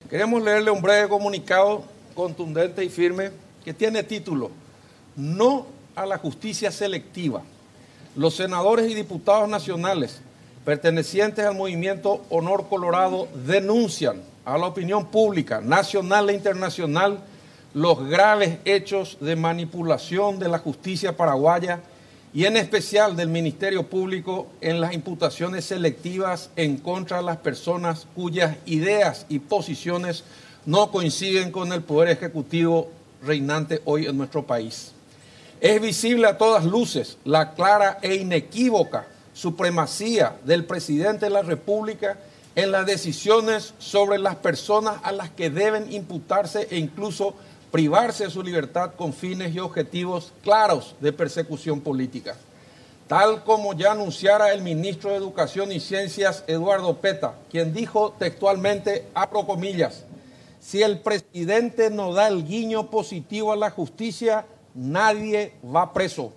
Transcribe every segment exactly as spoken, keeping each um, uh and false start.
Queremos leerle un breve comunicado contundente y firme que tiene título: No a la justicia selectiva. Los senadores y diputados nacionales pertenecientes al movimiento Honor Colorado denuncian a la opinión pública nacional e internacional los graves hechos de manipulación de la justicia paraguaya y en especial del Ministerio Público en las imputaciones selectivas en contra de las personas cuyas ideas y posiciones no coinciden con el Poder Ejecutivo reinante hoy en nuestro país. Es visible a todas luces la clara e inequívoca supremacía del presidente de la República en las decisiones sobre las personas a las que deben imputarse e incluso privarse de su libertad con fines y objetivos claros de persecución política. Tal como ya anunciara el ministro de Educación y Ciencias, Eduardo Peta, quien dijo textualmente, abro comillas, si el presidente no da el guiño positivo a la justicia, nadie va preso.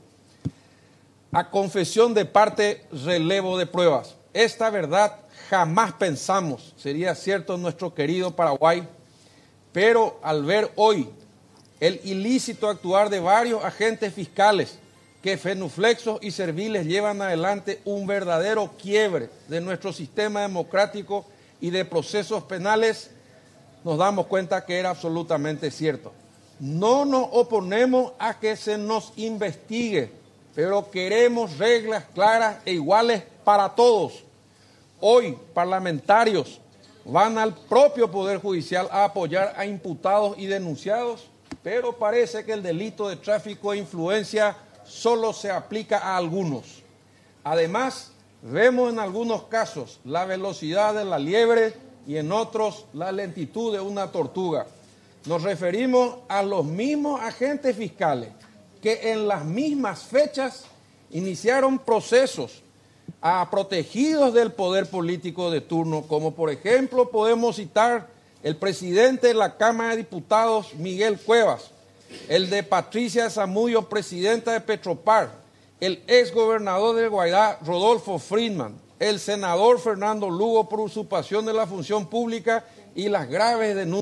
A confesión de parte, relevo de pruebas. Esta verdad jamás pensamos sería cierto en nuestro querido Paraguay, pero al ver hoy el ilícito actuar de varios agentes fiscales que fenuflexos y serviles llevan adelante un verdadero quiebre de nuestro sistema democrático y de procesos penales, nos damos cuenta que era absolutamente cierto. No nos oponemos a que se nos investigue, pero queremos reglas claras e iguales para todos. Hoy, parlamentarios van al propio Poder Judicial a apoyar a imputados y denunciados, pero parece que el delito de tráfico de influencia solo se aplica a algunos. Además, vemos en algunos casos la velocidad de la liebre y en otros la lentitud de una tortuga. Nos referimos a los mismos agentes fiscales que en las mismas fechas iniciaron procesos a protegidos del poder político de turno, como por ejemplo podemos citar el presidente de la Cámara de Diputados, Miguel Cuevas, el de Patricia Zamudio, presidenta de Petropar, el exgobernador de Guairá, Rodolfo Friedman, el senador Fernando Lugo por usurpación de la función pública y las graves denuncias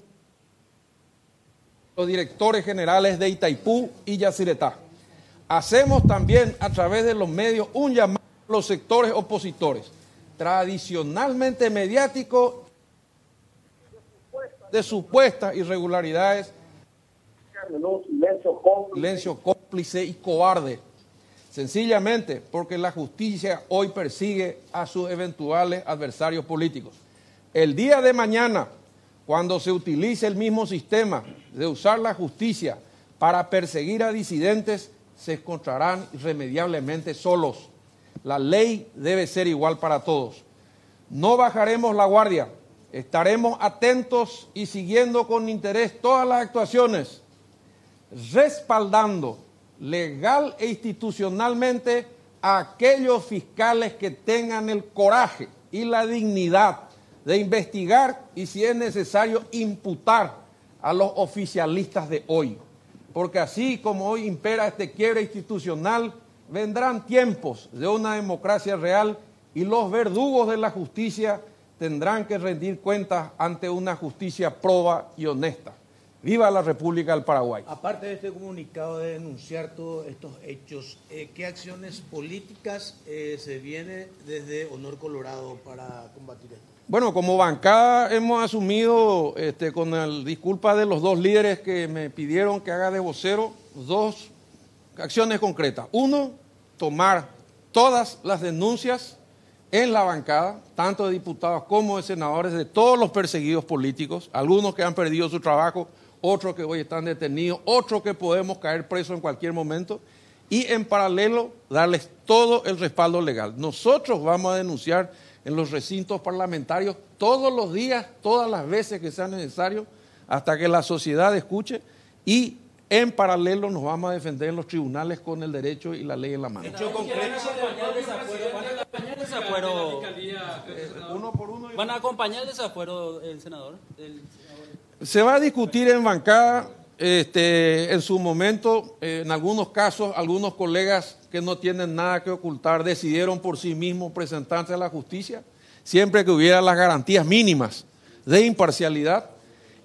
de los directores generales de Itaipú y Yacyretá. Hacemos también a través de los medios un llamado a los sectores opositores, tradicionalmente mediáticos, de supuestas irregularidades, silencio cómplice y cobarde, sencillamente porque la justicia hoy persigue a sus eventuales adversarios políticos. El día de mañana, cuando se utilice el mismo sistema de usar la justicia para perseguir a disidentes, se encontrarán irremediablemente solos. La ley debe ser igual para todos. No bajaremos la guardia. Estaremos atentos y siguiendo con interés todas las actuaciones, respaldando legal e institucionalmente a aquellos fiscales que tengan el coraje y la dignidad de investigar y, si es necesario, imputar a los oficialistas de hoy. Porque así como hoy impera este quiebre institucional, vendrán tiempos de una democracia real y los verdugos de la justicia tendrán que rendir cuentas ante una justicia proba y honesta. ¡Viva la República del Paraguay! Aparte de este comunicado de denunciar todos estos hechos, eh, ¿qué acciones políticas eh, se viene desde Honor Colorado para combatir esto? Bueno, como bancada hemos asumido, este, con el disculpa de los dos líderes que me pidieron que haga de vocero, dos acciones concretas. Uno, tomar todas las denuncias en la bancada, tanto de diputados como de senadores, de todos los perseguidos políticos, algunos que han perdido su trabajo, otros que hoy están detenidos, otros que podemos caer presos en cualquier momento, y en paralelo darles todo el respaldo legal. Nosotros vamos a denunciar en los recintos parlamentarios todos los días, todas las veces que sea necesario, hasta que la sociedad escuche, y en paralelo nos vamos a defender en los tribunales con el derecho y la ley en la mano. Hecho concreto. Desafuero, eh, uno por uno. ¿Van a acompañar el desafuero el senador? El... Se va a discutir en bancada, este, en su momento, eh, en algunos casos, algunos colegas que no tienen nada que ocultar decidieron por sí mismos presentarse a la justicia, siempre que hubiera las garantías mínimas de imparcialidad.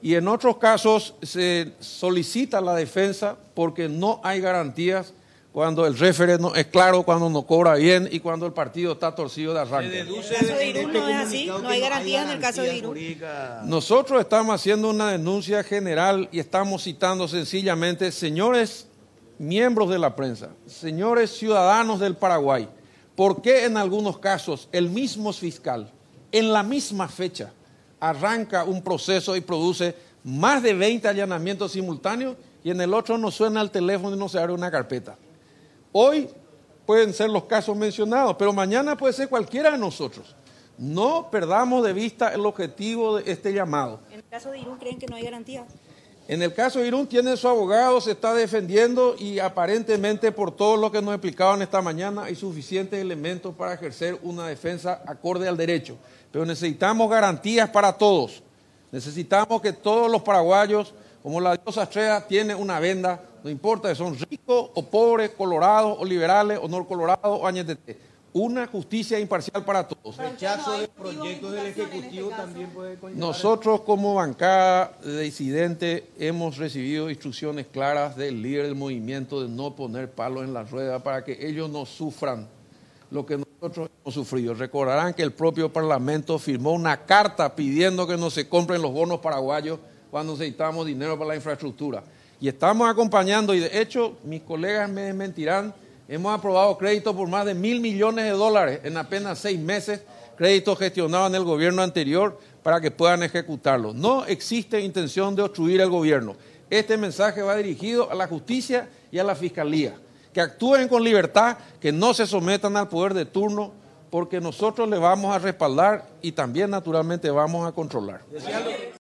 Y en otros casos se solicita la defensa porque no hay garantías cuando el referendo es claro, cuando no cobra bien y cuando el partido está torcido de arranque. En el caso de Irún no es así, no hay garantías en el caso de Irún. Nosotros estamos haciendo una denuncia general y estamos citando sencillamente, señores miembros de la prensa, señores ciudadanos del Paraguay, ¿por qué en algunos casos el mismo fiscal, en la misma fecha, arranca un proceso y produce más de veinte allanamientos simultáneos y en el otro no suena el teléfono y no se abre una carpeta? Hoy pueden ser los casos mencionados, pero mañana puede ser cualquiera de nosotros. No perdamos de vista el objetivo de este llamado. ¿En el caso de Irún creen que no hay garantía? En el caso de Irún tiene su abogado, se está defendiendo y aparentemente por todo lo que nos explicaban esta mañana hay suficientes elementos para ejercer una defensa acorde al derecho. Pero necesitamos garantías para todos. Necesitamos que todos los paraguayos, como la diosa Estrella, tienen una venda, no importa si son ricos o pobres, colorados o liberales o no colorados o añetete. Una justicia imparcial para todos. Rechazo de proyectos del Ejecutivo también puede conllevar. Nosotros como bancada de disidentes hemos recibido instrucciones claras del líder del movimiento de no poner palos en la rueda para que ellos no sufran lo que nosotros hemos sufrido. Recordarán que el propio Parlamento firmó una carta pidiendo que no se compren los bonos paraguayos cuando necesitamos dinero para la infraestructura. Y estamos acompañando, y de hecho mis colegas me desmentirán, hemos aprobado créditos por más de mil millones de dólares en apenas seis meses, créditos gestionados en el gobierno anterior para que puedan ejecutarlos. No existe intención de obstruir el gobierno. Este mensaje va dirigido a la justicia y a la fiscalía, que actúen con libertad, que no se sometan al poder de turno, porque nosotros le vamos a respaldar y también naturalmente vamos a controlar.